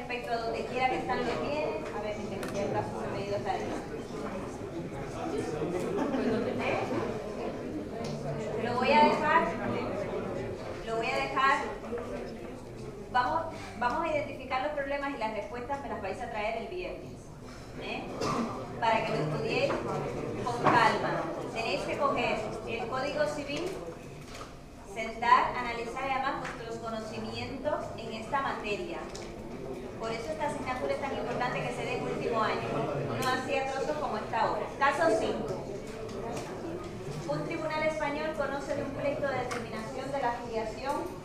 respecto a donde quiera que están los bienes. A ver, que el brazo se me ha ido hasta ahí. Lo voy a dejar. Vamos a identificar los problemas y las respuestas me las vais a traer el viernes, para que lo estudiéis con calma. Tenéis que coger el Código Civil, sentar, analizar y además vuestros conocimientos en esta materia. Por eso esta asignatura es tan importante que se dé en último año. No así a trozos como está ahora. Caso 5. Un tribunal español conoce de un pleito de determinación de la filiación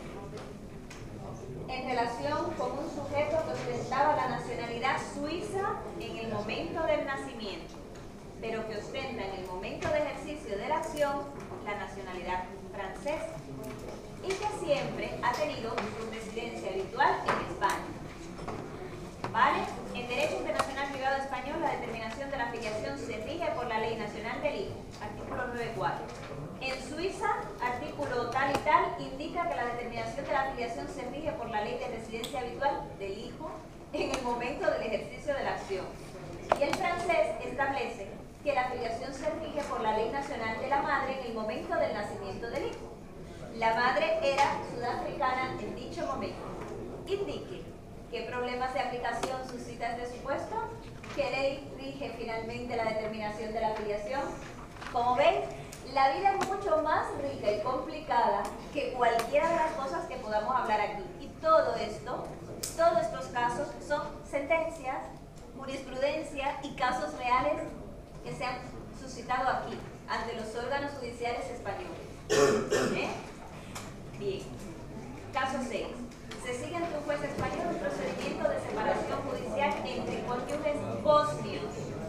en relación con un sujeto que ostentaba la nacionalidad suiza en el momento del nacimiento, pero que ostenta en el momento de ejercicio de la acción la nacionalidad francesa y que siempre ha tenido su residencia habitual en España. ¿Vale? En Derecho Internacional Privado Español, la determinación de la filiación se rige por la Ley Nacional del Hijo, artículo 9.4. En Suiza, artículo tal y tal, indica que la determinación de la filiación se rige por la Ley de Residencia Habitual del Hijo en el momento del ejercicio de la acción. Y el francés establece que la filiación se rige por la Ley Nacional de la Madre en el momento del nacimiento del hijo. La madre era sudafricana en dicho momento. Indique qué problemas de aplicación suscita este supuesto, qué ley rige finalmente la determinación de la filiación. Como veis, la vida es mucho más rica y complicada que cualquiera de las cosas que podamos hablar aquí. Y todo esto, todos estos casos son sentencias, jurisprudencia y casos reales que se han suscitado aquí, ante los órganos judiciales españoles. Bien. Caso 6. Se sigue ante un juez español un procedimiento de separación judicial entre cónyuges bosnios.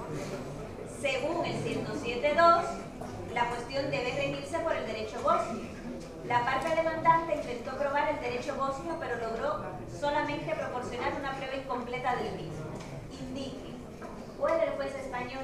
Según el 107.2, la cuestión debe regirse por el derecho bosnio. La parte demandante intentó probar el derecho bosnio, pero logró solamente proporcionar una prueba incompleta del mismo. Indique, ¿puede el juez español?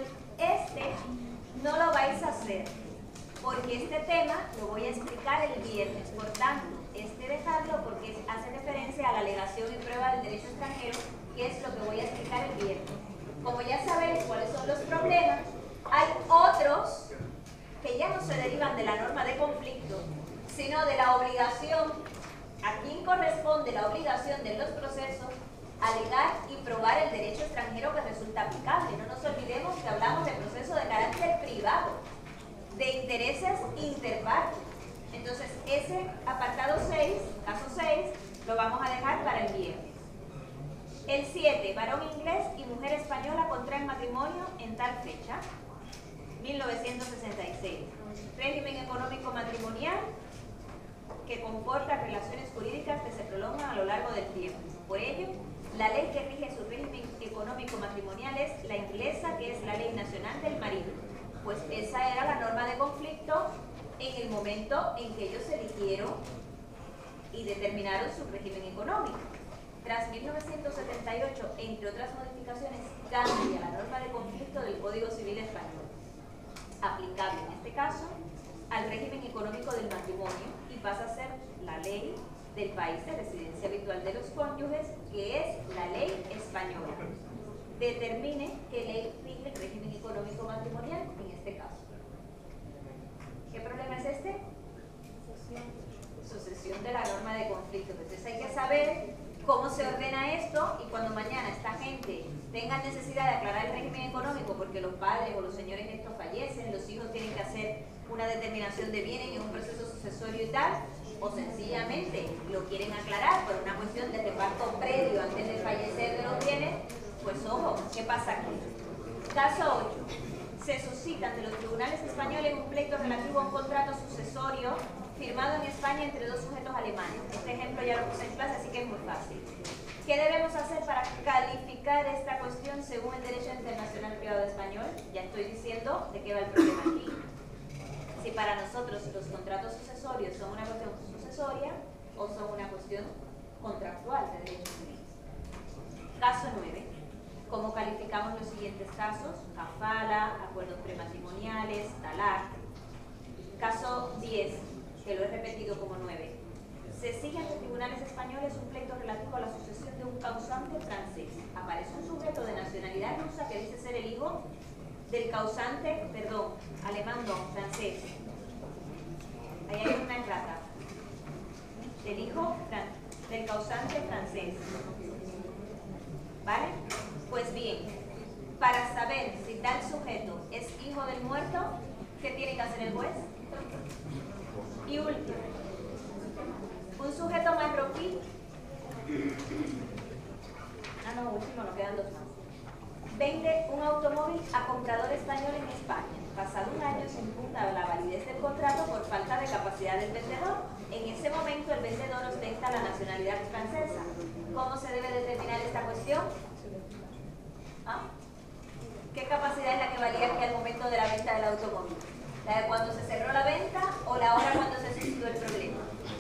No lo vais a hacer, porque este tema lo voy a explicar el viernes. Por tanto, dejarlo porque hace referencia a la alegación y prueba del derecho extranjero, que es lo que voy a explicar el viernes. Como ya sabéis cuáles son los problemas, hay otros que ya no se derivan de la norma de conflicto, sino de la obligación, a quien corresponde la obligación de los procesos, alegar y probar el derecho extranjero que resulta aplicable. No nos olvidemos que hablamos de proceso de carácter privado, de intereses interpartes. Entonces, ese apartado 6, caso 6, lo vamos a dejar para el viernes. El 7, varón inglés y mujer española contraen matrimonio en tal fecha, 1966. Régimen económico matrimonial que comporta relaciones jurídicas que se prolongan a lo largo del tiempo. Por ello, la ley que rige su régimen económico matrimonial es la inglesa, que es la Ley Nacional del Marido. Pues esa era la norma de conflicto en el momento en que ellos eligieron y determinaron su régimen económico. Tras 1978, entre otras modificaciones, cambia la norma de conflicto del Código Civil Español, aplicable en este caso al régimen económico del matrimonio, y pasa a ser la ley del país de residencia habitual de los cónyuges, que es la ley española. Determine qué ley rige el régimen económico matrimonial en este caso. ¿Qué problema es este? Sucesión de la norma de conflicto. Entonces hay que saber cómo se ordena esto, y cuando mañana esta gente tenga necesidad de aclarar el régimen económico porque los padres o los señores estos fallecen, los hijos tienen que hacer una determinación de bienes en un proceso sucesorio y tal, o sencillamente lo quieren aclarar por una cuestión de reparto previo antes de fallecer de los bienes, pues ojo, ¿qué pasa aquí? Caso 8. Se suscita ante los tribunales españoles un pleito relativo a un contrato sucesorio firmado en España entre dos sujetos alemanes. Este ejemplo ya lo puse en clase, así que es muy fácil. ¿Qué debemos hacer para calificar esta cuestión según el derecho internacional privado español? Ya estoy diciendo de qué va el problema aquí. Si para nosotros los contratos sucesorios son una cuestión sucesoria o son una cuestión contractual de derecho civil. Caso 9. ¿Cómo calificamos los siguientes casos? Kafala, acuerdos prematrimoniales, talaq. Caso 10, que lo he repetido como 9. Se sigue ante tribunales españoles un pleito relativo a la sucesión de un causante francés. Aparece un sujeto de nacionalidad rusa que dice ser el hijo del causante, perdón, alemán no, francés. Ahí hay una errata. Del hijo del causante francés. ¿Vale? Pues bien, para saber si tal sujeto es hijo del muerto, ¿qué tiene que hacer el juez? Y último, un sujeto marroquí. No, último, no quedan dos más. Vende un automóvil a comprador español en España. Pasado un año se impugna la validez del contrato por falta de capacidad del vendedor. En ese momento el vendedor ostenta la nacionalidad francesa. ¿Cómo se debe determinar esta cuestión? ¿Ah? ¿Qué capacidad es la que valía aquí al momento de la venta del automóvil? ¿La de cuando se cerró la venta o la hora cuando se suscitó el problema?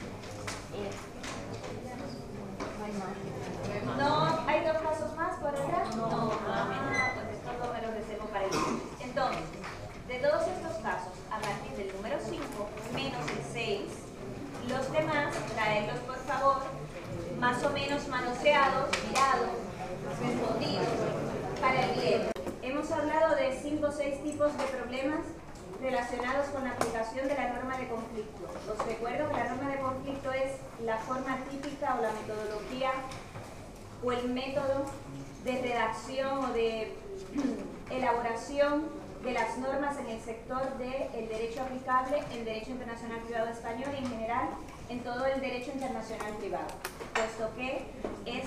¿No hay dos casos más por detrás? No. Pues estos dos me los reservo para el siguiente. Entonces, de todos estos casos, a partir del número 5 menos el 6, los demás, traerlos por favor, más o menos manoseados, mirados, respondidos, para el viernes. Hemos hablado de 5 o 6 tipos de problemas relacionados con la aplicación de la norma de conflicto. Os recuerdo que la norma de conflicto es la forma típica o la metodología o el método de redacción o de elaboración de las normas en el sector del derecho aplicable en derecho internacional privado español y en general en todo el derecho internacional privado, puesto que es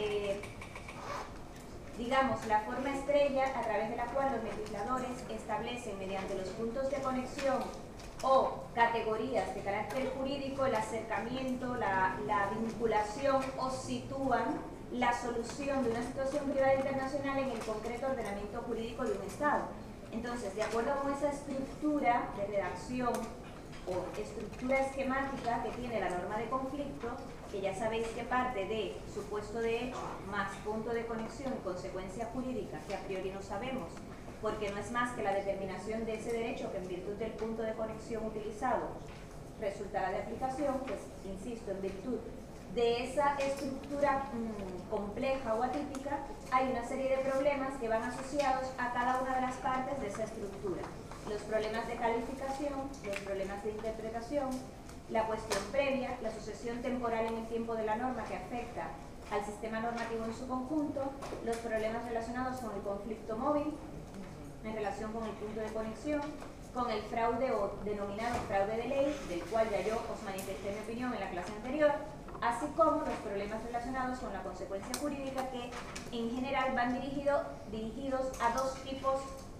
digamos, la forma estrella a través de la cual los legisladores establecen mediante los puntos de conexión o categorías de carácter jurídico el acercamiento, la vinculación o sitúan la solución de una situación privada internacional en el concreto ordenamiento jurídico de un Estado. Entonces, de acuerdo con esa estructura de redacción o estructura esquemática que tiene la norma de conflicto, que ya sabéis que parte de supuesto de hecho más punto de conexión y consecuencia jurídica, que a priori no sabemos, porque no es más que la determinación de ese derecho que en virtud del punto de conexión utilizado resultará de aplicación, pues insisto, en virtud de esa estructura compleja o atípica, hay una serie de problemas que van asociados a cada una de las partes de esa estructura. Los problemas de calificación, los problemas de interpretación, la cuestión previa, la sucesión temporal en el tiempo de la norma que afecta al sistema normativo en su conjunto, los problemas relacionados con el conflicto móvil en relación con el punto de conexión, con el fraude o denominado fraude de ley, del cual ya yo os manifesté mi opinión en la clase anterior, así como los problemas relacionados con la consecuencia jurídica que en general van dirigidos a dos tipos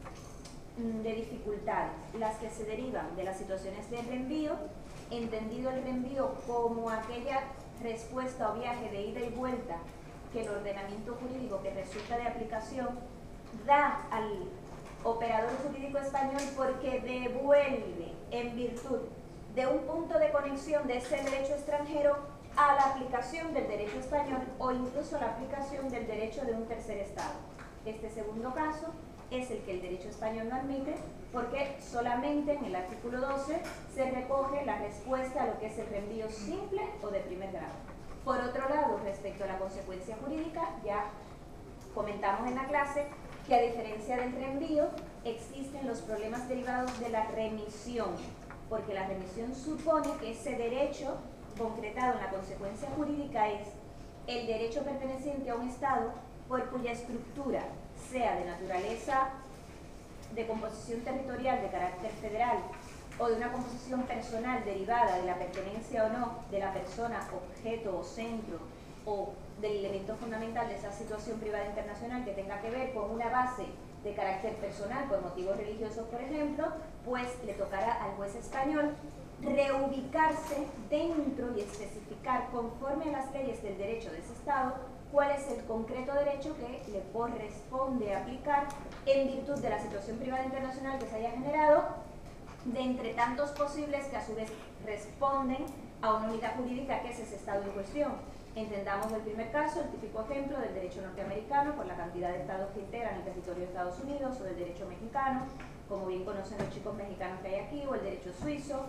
de dificultades, las que se derivan de las situaciones de reenvío, entendido el reenvío como aquella respuesta o viaje de ida y vuelta que el ordenamiento jurídico que resulta de aplicación da al operador jurídico español porque devuelve en virtud de un punto de conexión de ese derecho extranjero a la aplicación del derecho español o incluso a la aplicación del derecho de un tercer Estado. Este segundo caso es el que el derecho español no admite porque solamente en el artículo 12 se recoge la respuesta a lo que es el reenvío simple o de primer grado. Por otro lado, respecto a la consecuencia jurídica, ya comentamos en la clase que a diferencia del reenvío existen los problemas derivados de la remisión, porque la remisión supone que ese derecho concretado en la consecuencia jurídica es el derecho perteneciente a un Estado por cuya estructura sea de naturaleza de composición territorial de carácter federal o de una composición personal derivada de la pertenencia o no de la persona, objeto o centro o del elemento fundamental de esa situación privada internacional que tenga que ver con una base de carácter personal por motivos religiosos, por ejemplo, pues le tocará al juez español reubicarse dentro y especificar conforme a las leyes del derecho de ese Estado cuál es el concreto derecho que le corresponde aplicar en virtud de la situación privada internacional que se haya generado, de entre tantos posibles que a su vez responden a una unidad jurídica que es ese Estado en cuestión. Entendamos el primer caso, el típico ejemplo del derecho norteamericano por la cantidad de estados que integran el territorio de Estados Unidos, o del derecho mexicano, como bien conocen los chicos mexicanos que hay aquí, o el derecho suizo,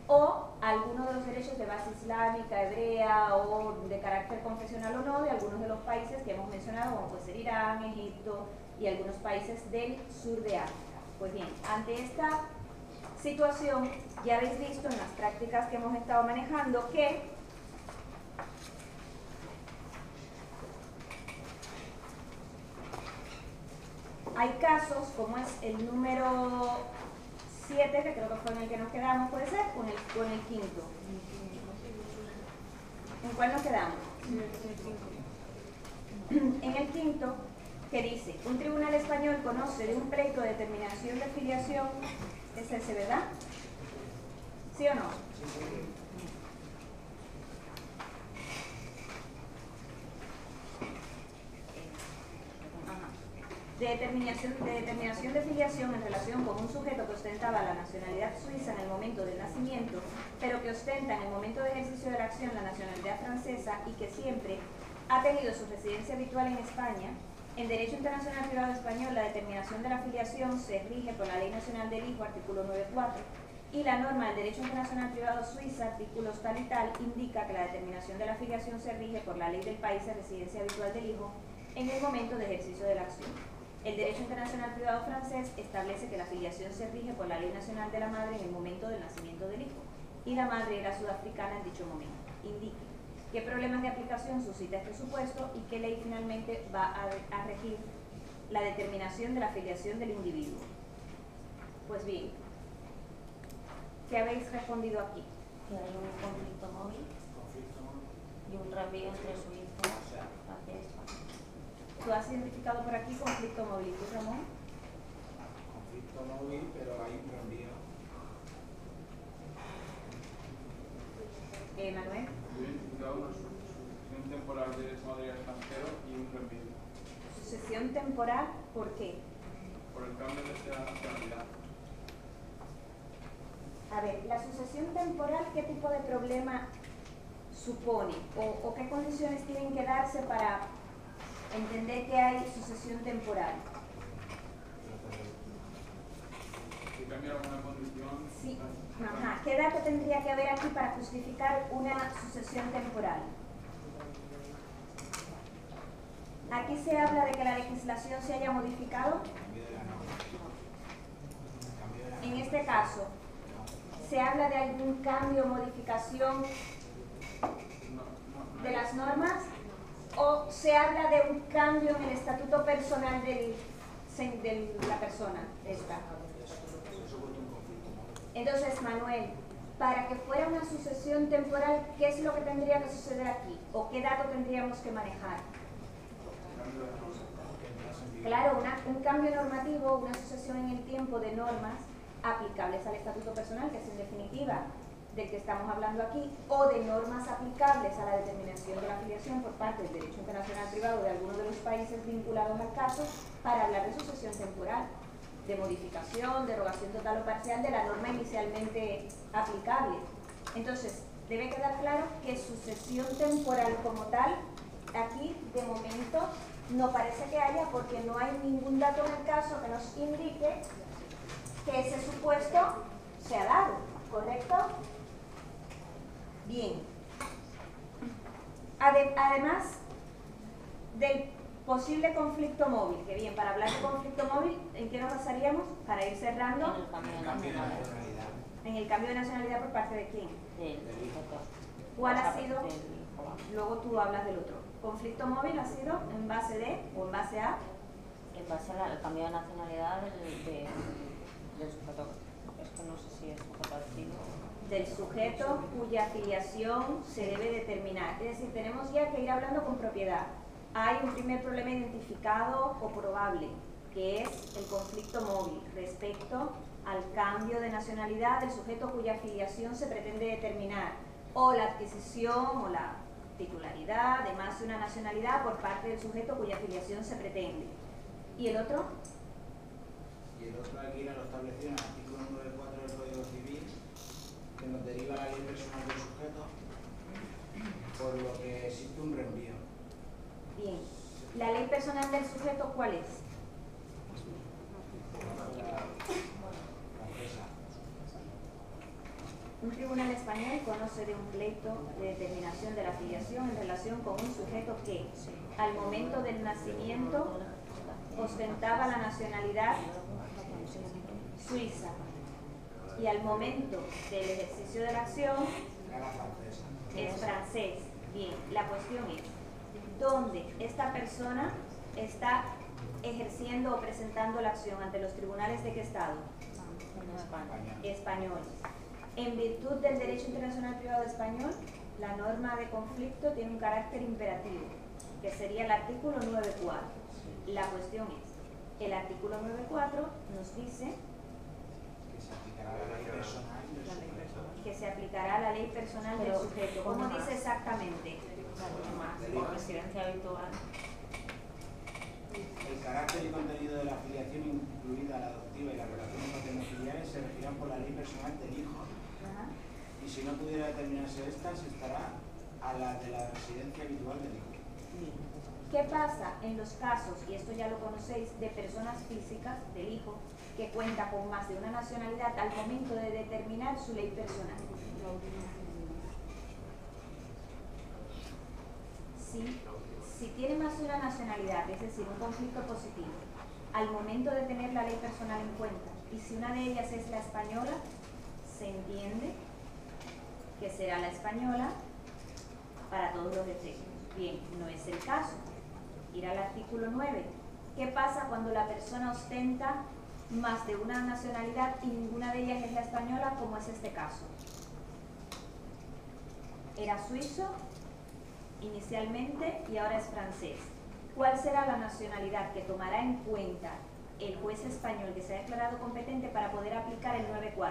o algunos de los derechos de base islámica, hebrea o de carácter confesional o no de algunos de los países que hemos mencionado, como puede ser Irán, Egipto y algunos países del sur de África. Pues bien, ante esta situación ya habéis visto en las prácticas que hemos estado manejando que hay casos, como es el número 7, que creo que fue en el que nos quedamos, puede ser, con el quinto. ¿En cuál nos quedamos? En el quinto, que dice, un tribunal español conoce de un pleito de determinación de filiación, es ese, ¿verdad? ¿Sí o no? De determinación de filiación en relación con un sujeto que ostentaba la nacionalidad suiza en el momento del nacimiento, pero que ostenta en el momento de ejercicio de la acción la nacionalidad francesa y que siempre ha tenido su residencia habitual en España. En Derecho Internacional Privado Español, la determinación de la filiación se rige por la Ley Nacional del Hijo, artículo 9.4, y la norma del Derecho Internacional Privado Suiza, artículos tal y tal, indica que la determinación de la filiación se rige por la ley del país de residencia habitual del hijo en el momento de ejercicio de la acción. El Derecho Internacional Privado francés establece que la filiación se rige por la Ley Nacional de la Madre en el momento del nacimiento del hijo, y la madre era sudafricana en dicho momento. Indique qué problemas de aplicación suscita este supuesto y qué ley finalmente va a regir la determinación de la filiación del individuo. Pues bien, ¿qué habéis respondido aquí? Que hay un conflicto móvil y un reenvío entre Suiza hacia España. ¿Tú has identificado por aquí conflicto móvil? ¿Tú, Ramón? Conflicto móvil, pero hay un reenvío. Manuel. Yo he identificado una sucesión temporal de esa materia extranjero y un reenvío. Sucesión temporal, ¿por qué? Por el cambio de la nacionalidad. A ver, la sucesión temporal, ¿qué tipo de problema supone? ¿O qué condiciones tienen que darse para entender que hay sucesión temporal? Si cambia alguna condición. Sí. Ajá. ¿Qué dato tendría que haber aquí para justificar una sucesión temporal? Aquí se habla de que la legislación se haya modificado. En este caso, ¿se habla de algún cambio o modificación de las normas? ¿O se habla de un cambio en el estatuto personal de la persona esta? Entonces, Manuel, para que fuera una sucesión temporal, ¿qué es lo que tendría que suceder aquí? ¿O qué dato tendríamos que manejar? Claro, un cambio normativo, una sucesión en el tiempo de normas aplicables al estatuto personal, que es en definitiva del que estamos hablando aquí, o de normas aplicables a la determinación de la filiación por parte del derecho internacional privado de alguno de los países vinculados al caso, para hablar de sucesión temporal, de modificación, derogación total o parcial de la norma inicialmente aplicable. Entonces, debe quedar claro que sucesión temporal como tal, aquí de momento no parece que haya, porque no hay ningún dato en el caso que nos indique que ese supuesto se ha dado, ¿correcto? Bien. Además del posible conflicto móvil, que bien, para hablar de conflicto móvil, ¿en qué nos basaríamos? Para ir cerrando. En el cambio de nacionalidad. En el cambio de nacionalidad por parte de quién. Del hijo. ¿Cuál ha sido? Luego tú hablas del otro. ¿Conflicto móvil ha sido en base de o en base a? En base al cambio de nacionalidad del sujeto. Es que no sé si es sujeto activo. Del sujeto cuya filiación se debe determinar. Es decir, tenemos ya que ir hablando con propiedad. Hay un primer problema identificado o probable, que es el conflicto móvil respecto al cambio de nacionalidad del sujeto cuya filiación se pretende determinar, o la adquisición o la titularidad de más de una nacionalidad por parte del sujeto cuya filiación se pretende. ¿Y el otro? Y el otro aquí lo establecido en el artículo 9.4 del Código Civil, que nos deriva la ley personal del sujeto, por lo que existe un reenvío. Bien. ¿La ley personal del sujeto cuál es? La francesa. Un tribunal español conoce de un pleito de determinación de la filiación en relación con un sujeto que, al momento del nacimiento, ostentaba la nacionalidad suiza y al momento del ejercicio de la acción es francés. Bien, la cuestión es, ¿dónde esta persona está ejerciendo o presentando la acción? ¿Ante los tribunales de qué estado? Españoles. En virtud del derecho internacional privado español, la norma de conflicto tiene un carácter imperativo, que sería el artículo 9.4. La cuestión es, el artículo 9.4 nos dice que se aplicará a la ley personal del sujeto. ¿Cómo dice exactamente? Por residencia habitual. El carácter y contenido de la filiación, incluida la adoptiva y las relaciones paterno-filiales, se regirán por la ley personal del hijo. Y si no pudiera determinarse esta, se estará a la de la residencia habitual del hijo. ¿Qué pasa en los casos, y esto ya lo conocéis, de personas físicas del hijo que cuenta con más de una nacionalidad al momento de determinar su ley personal? Si tiene más de una nacionalidad, es decir, un conflicto positivo, al momento de tener la ley personal en cuenta, y si una de ellas es la española, se entiende que será la española para todos los efectos. Bien, no es el caso. Ir al artículo 9. ¿Qué pasa cuando la persona ostenta más de una nacionalidad y ninguna de ellas es la española, como es este caso? Era suizo inicialmente y ahora es francés. ¿Cuál será la nacionalidad que tomará en cuenta el juez español que se ha declarado competente para poder aplicar el 9.4?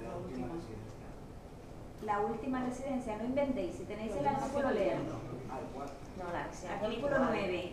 La última residencia, no inventéis, si tenéis el artículo, leerlo. No, la residencia Artículo habitual. 9.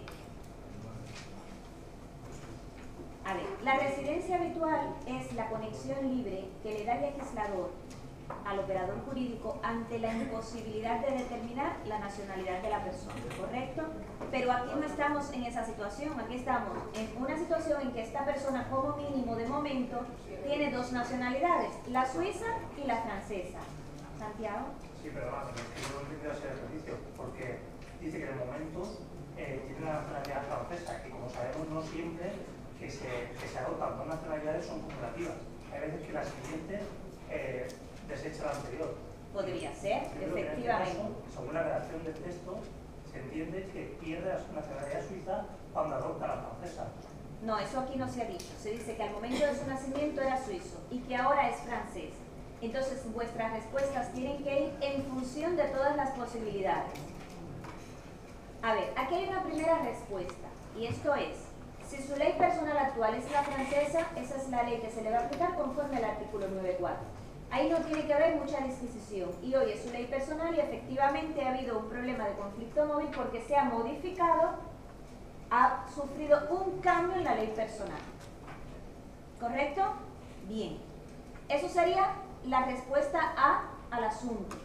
A ver, la residencia habitual es la conexión libre que le da el legislador al operador jurídico ante la imposibilidad de determinar la nacionalidad de la persona, ¿correcto? Pero aquí no estamos en esa situación, aquí estamos en una situación en que esta persona como mínimo de momento tiene dos nacionalidades, la suiza y la francesa. ¿Santiago? Sí, pero además, yo no entiendo ese ejercicio, porque dice que en el momento tiene una nacionalidad francesa, y como sabemos no siempre que se adoptan dos nacionalidades son cumulativas. Hay veces que la siguiente desecha la anterior. Podría ser, Creo que en este efectivamente. caso, según la redacción del texto, se entiende que pierde la nacionalidad suiza cuando adopta la francesa. No, eso aquí no se ha dicho. Se dice que al momento de su nacimiento era suizo y que ahora es francés. Entonces, vuestras respuestas tienen que ir en función de todas las posibilidades. A ver, aquí hay una primera respuesta, y esto es, si su ley personal actual es la francesa, esa es la ley que se le va a aplicar conforme al artículo 9.4. Ahí no tiene que haber mucha disquisición. Y hoy es su ley personal y efectivamente ha habido un problema de conflicto móvil porque se ha modificado, ha sufrido un cambio en la ley personal. ¿Correcto? Bien. Eso sería la respuesta A al asunto.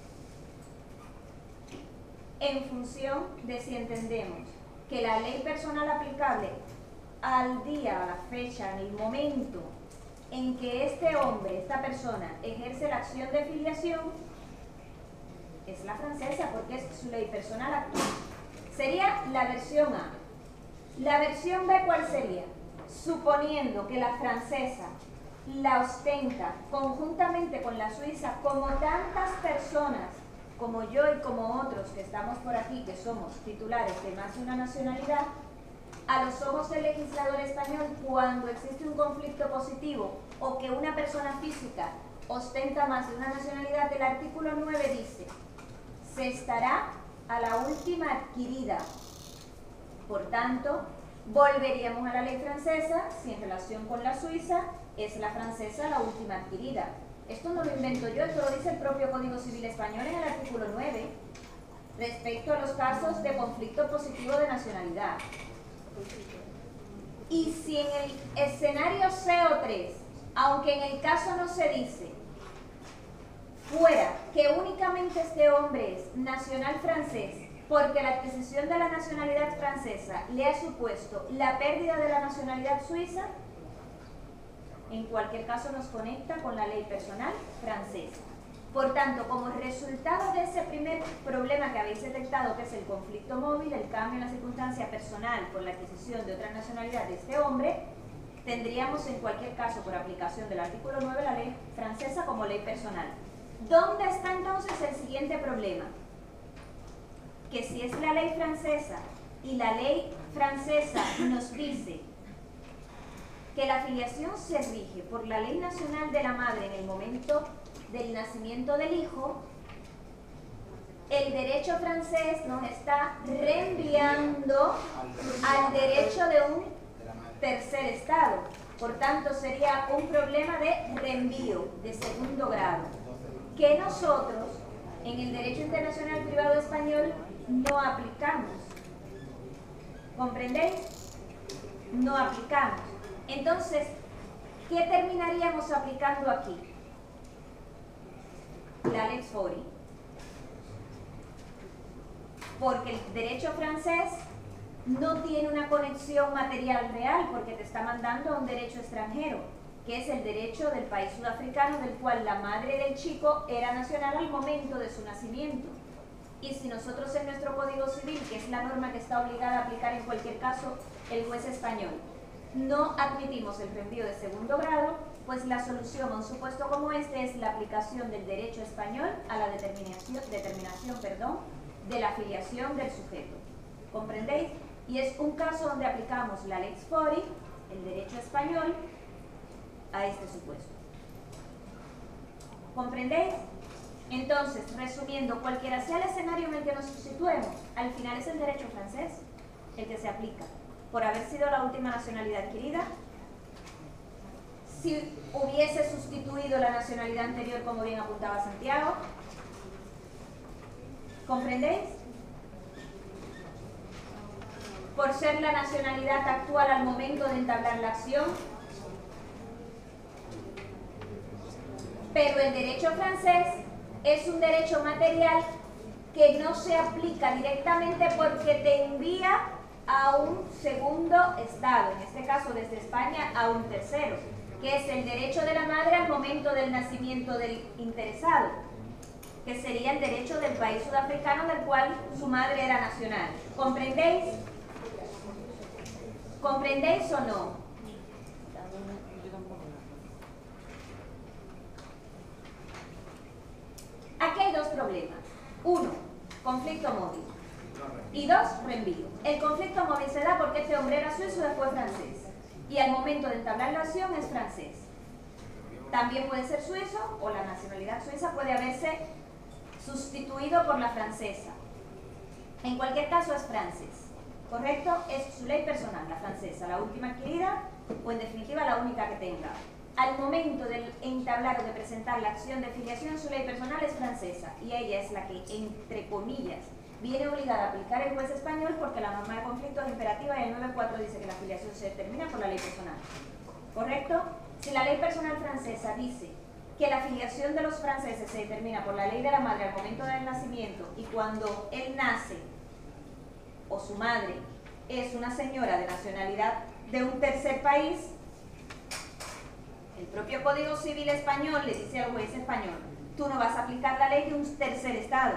En función de si entendemos que la ley personal aplicable al día, a la fecha, en el momento en que este hombre, esta persona, ejerce la acción de filiación, es la francesa porque es su ley personal actual. Sería la versión A. La versión B, ¿cuál sería? Suponiendo que la francesa la ostenta conjuntamente con la suiza, como tantas personas, como yo y como otros que estamos por aquí, que somos titulares de más de una nacionalidad, a los ojos del legislador español, cuando existe un conflicto positivo o que una persona física ostenta más de una nacionalidad, el artículo 9 dice, se estará a la última adquirida. Por tanto, volveríamos a la ley francesa si en relación con la suiza es la francesa la última adquirida. Esto no lo invento yo, esto lo dice el propio Código Civil Español en el artículo 9, respecto a los casos de conflicto positivo de nacionalidad. Y si en el escenario CO3, aunque en el caso no se dice, fuera que únicamente este hombre es nacional francés, porque la adquisición de la nacionalidad francesa le ha supuesto la pérdida de la nacionalidad suiza, en cualquier caso nos conecta con la ley personal francesa. Por tanto, como resultado de ese primer problema que habéis detectado, que es el conflicto móvil, el cambio en la circunstancia personal por la adquisición de otra nacionalidad de este hombre, tendríamos en cualquier caso, por aplicación del artículo 9, la ley francesa como ley personal. ¿Dónde está entonces el siguiente problema? Que si es la ley francesa y la ley francesa nos dice que la filiación se rige por la ley nacional de la madre en el momento del nacimiento del hijo, el derecho francés nos está reenviando al derecho de un tercer estado. Por tanto, sería un problema de reenvío de segundo grado, que nosotros en el derecho internacional privado español no aplicamos. ¿Comprendéis? No aplicamos. Entonces, ¿qué terminaríamos aplicando aquí? La Lex Fori. Porque el derecho francés no tiene una conexión material real, porque te está mandando a un derecho extranjero, que es el derecho del país sudafricano, del cual la madre del chico era nacional al momento de su nacimiento. Y si nosotros en nuestro Código Civil, que es la norma que está obligada a aplicar en cualquier caso el juez español, no admitimos el reenvío de segundo grado, pues la solución a un supuesto como este es la aplicación del derecho español a la determinación de la filiación del sujeto. ¿Comprendéis? Y es un caso donde aplicamos la Lex Fori, el derecho español, a este supuesto. ¿Comprendéis? Entonces, resumiendo, cualquiera sea el escenario en el que nos situemos, al final es el derecho francés el que se aplica, por haber sido la última nacionalidad adquirida. Si hubiese sustituido la nacionalidad anterior, como bien apuntaba Santiago. ¿Comprendéis? Por ser la nacionalidad actual al momento de entablar la acción. Pero el derecho francés es un derecho material que no se aplica directamente porque te envía a un segundo estado, en este caso desde España a un tercero, que es el derecho de la madre al momento del nacimiento del interesado, que sería el derecho del país sudafricano del cual su madre era nacional. ¿Comprendéis? ¿Comprendéis o no? Aquí hay dos problemas. Uno, conflicto móvil. Y dos, reenvío. El conflicto móvil se da porque este hombre era suizo y después francés. Y al momento de entablar la acción es francés. También puede ser suizo o la nacionalidad suiza puede haberse sustituido por la francesa. En cualquier caso es francés. ¿Correcto? Es su ley personal, la francesa, la última adquirida o en definitiva la única que tenga. Al momento de entablar o de presentar la acción de filiación, su ley personal es francesa y ella es la que, entre comillas, viene obligada a aplicar el juez español porque la norma de conflicto es imperativa y el 9.4 dice que la filiación se determina por la ley personal. ¿Correcto? Si la ley personal francesa dice que la filiación de los franceses se determina por la ley de la madre al momento del nacimiento y cuando él nace o su madre es una señora de nacionalidad de un tercer país, el propio Código Civil español le dice al juez español, tú no vas a aplicar la ley de un tercer estado.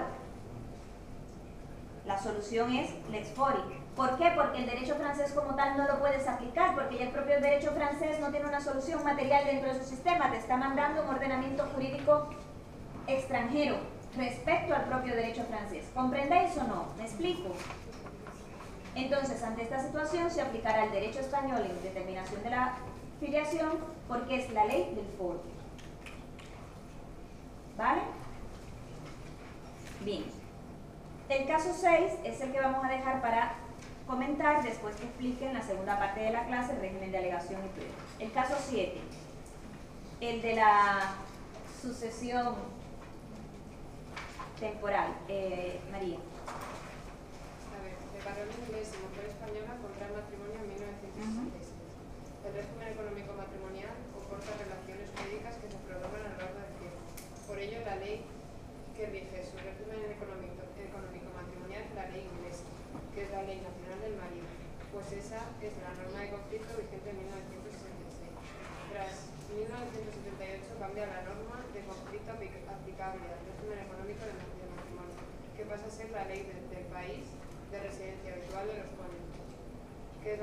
La solución es Lex Fori. ¿Por qué? Porque el derecho francés como tal no lo puedes aplicar, porque ya el propio derecho francés no tiene una solución material dentro de su sistema, te está mandando un ordenamiento jurídico extranjero respecto al propio derecho francés. ¿Comprendéis o no? ¿Me explico? Entonces, ante esta situación se aplicará el derecho español en determinación de la filiación porque es la ley del foro. ¿Vale? Bien. El caso 6 es el que vamos a dejar para comentar después que explique en la segunda parte de la clase el régimen de alegación y prueba. El caso 7, el de la sucesión temporal. María. Barrón inglés y mujer española contrae matrimonio en 1966. El régimen económico matrimonial comporta relaciones jurídicas que se prolongan a lo largo del tiempo. Por ello, la ley que rige su régimen económico matrimonial es la ley inglesa, que es la ley nacional del marido, pues esa es la norma de conflicto vigente en 1966. Tras 1978 cambia la norma de conflicto aplicable a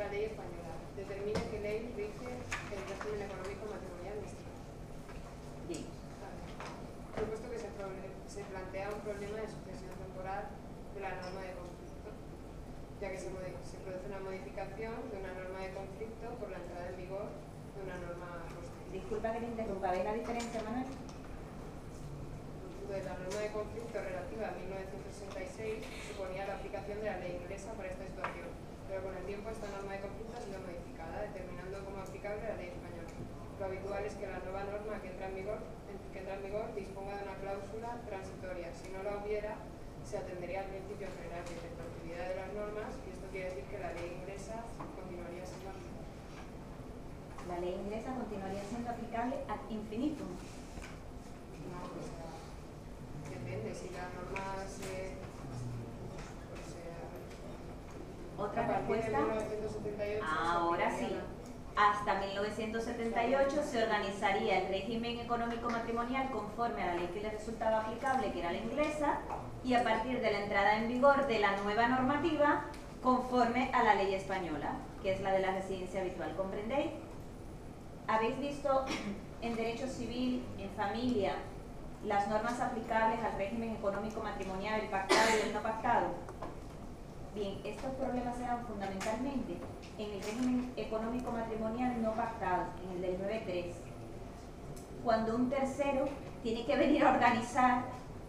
ley española. Determina qué ley rige el régimen económico matrimonial mixto. Bien. Propuesto que se plantea un problema de sucesión temporal de la norma de conflicto, ya que se produce una modificación de una norma de conflicto por la entrada en vigor de una norma posterior. Disculpa que te interrumpa, ¿veis la diferencia, Manuel? Pues la norma de conflicto relativa a 1966 suponía la aplicación de la ley inglesa para esta situación, pero con el tiempo esta norma de conflicto ha sido modificada, determinando como aplicable la ley española. Lo habitual es que la nueva norma que entra en vigor disponga de una cláusula transitoria. Si no la hubiera, se atendería al principio general de retroactividad de las normas, y esto quiere decir que la ley inglesa continuaría siendo aplicable. La ley inglesa continuaría siendo aplicable ad infinitum. No, pues, depende, si las normas Otra a partir de respuesta. 1978 Ahora se sí. aplicaría Hasta 1978 se organizaría el régimen económico matrimonial conforme a la ley que le resultaba aplicable, que era la inglesa, y a partir de la entrada en vigor de la nueva normativa, conforme a la ley española, que es la de la residencia habitual. ¿Comprendéis? ¿Habéis visto en derecho civil, en familia, las normas aplicables al régimen económico matrimonial, el pactado y el no pactado? Bien, estos problemas se dan fundamentalmente en el régimen económico matrimonial no pactado, en el del 9.3, cuando un tercero tiene que venir a organizar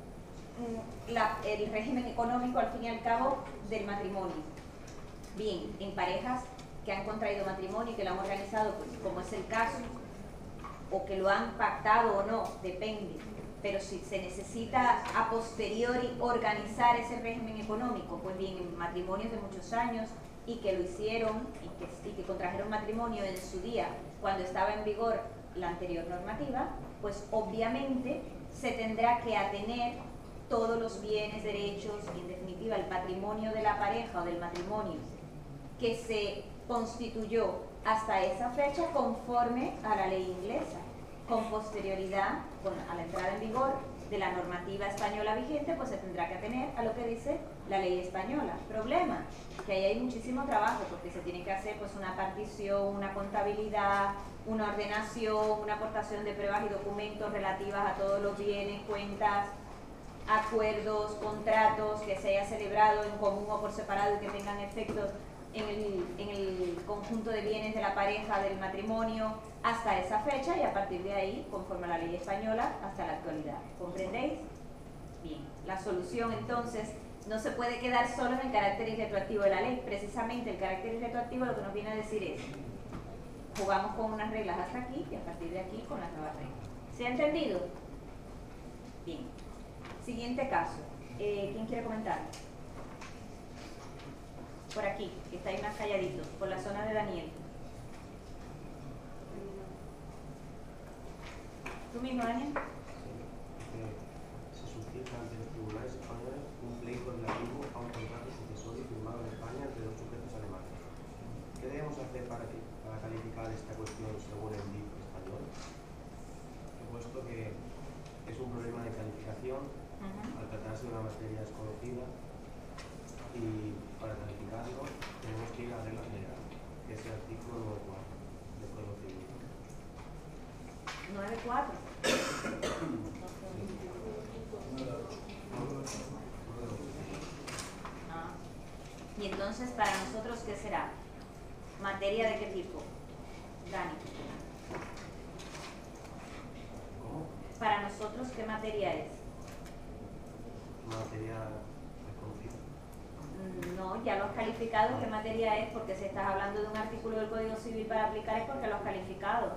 el régimen económico, al fin y al cabo, del matrimonio. Bien, en parejas que han contraído matrimonio y que lo han organizado, pues, como es el caso, o que lo han pactado o no, depende. Pero si se necesita a posteriori organizar ese régimen económico, pues bien, en matrimonios de muchos años y que lo hicieron y que contrajeron matrimonio en su día cuando estaba en vigor la anterior normativa, pues obviamente se tendrá que atener todos los bienes, derechos y en definitiva el patrimonio de la pareja o del matrimonio que se constituyó hasta esa fecha conforme a la ley inglesa. Con posterioridad, a la entrada en vigor de la normativa española vigente, pues se tendrá que atener a lo que dice la ley española. Problema, que ahí hay muchísimo trabajo, porque se tiene que hacer pues una partición, una contabilidad, una ordenación, una aportación de pruebas y documentos relativas a todos los bienes, cuentas, acuerdos, contratos que se haya celebrado en común o por separado y que tengan efectos en el conjunto de bienes de la pareja, del matrimonio, hasta esa fecha y a partir de ahí, conforme a la ley española, hasta la actualidad. ¿Comprendéis? Bien, la solución entonces no se puede quedar solo en el carácter irretroactivo de la ley. Precisamente el carácter irretroactivo lo que nos viene a decir es, jugamos con unas reglas hasta aquí y a partir de aquí con las nuevas reglas. ¿Se ha entendido? Bien. Siguiente caso. ¿Quién quiere comentar? Por aquí, que estáis más calladitos, por la zona de Daniel. ¿Tú mismo, Daniel? Se suscita ante los tribunales españoles un pleito relativo a un contrato sucesorio firmado en España entre dos sujetos alemanes. ¿Qué debemos hacer para calificar esta cuestión según el DIF español? He puesto que es un problema de calificación al tratarse de una materia desconocida y para calificarlo tenemos que ir a reglas generales, que es el artículo 9.4 del Código Civil. 9.4. Y entonces, para nosotros, ¿qué será? ¿Materia de qué tipo? Dani. ¿Cómo? Para nosotros, ¿qué materia es? Materia desconocida. No, ya lo has calificado. ¿Qué materia es? Porque si estás hablando de un artículo del Código Civil para aplicar es porque lo has calificado.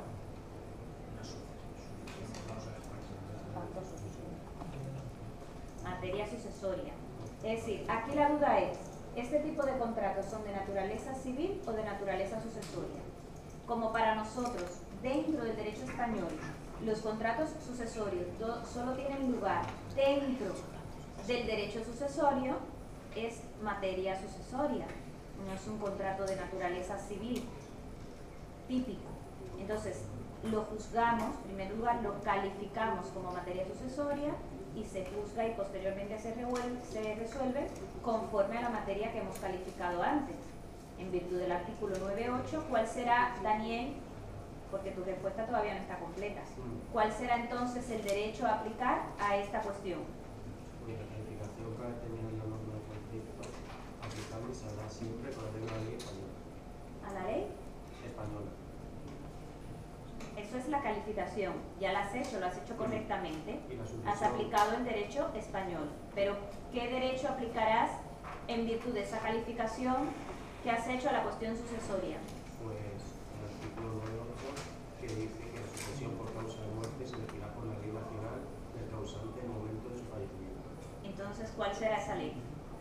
Materia sucesoria. Es decir, aquí la duda es, ¿este tipo de contratos son de naturaleza civil o de naturaleza sucesoria? Como para nosotros, dentro del derecho español, los contratos sucesorios solo tienen lugar dentro del derecho sucesorio, es materia sucesoria, no es un contrato de naturaleza civil típico. Entonces, lo juzgamos, en primer lugar, lo calificamos como materia sucesoria y se juzga y posteriormente se resuelve conforme a la materia que hemos calificado antes. En virtud del artículo 9.8, ¿cuál será, Daniel? Porque tu respuesta todavía no está completa. ¿Cuál será entonces el derecho a aplicar a esta cuestión? Pues la calificación para determinar la norma de conflicto aplicable se hará siempre con la regla de la ley española. ¿A la ley? Española. Eso es la calificación. Ya la has hecho, lo has hecho correctamente. Y la sucesión. Has aplicado el derecho español. Pero, ¿qué derecho aplicarás en virtud de esa calificación que has hecho a la cuestión sucesoria? Pues el artículo 9.8 que dice que la sucesión por causa de muerte se regirá por la ley nacional del causante en el momento de su fallecimiento. Entonces, ¿cuál será esa ley?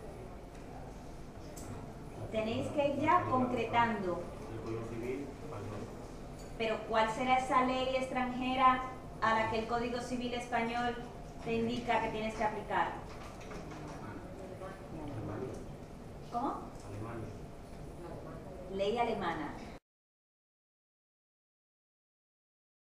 Tenéis que ir ya concretando. El Código Civil español. Pero, ¿cuál será esa ley extranjera a la que el Código Civil español te indica que tienes que aplicar? Alemania. ¿Cómo? Alemania. Ley alemana.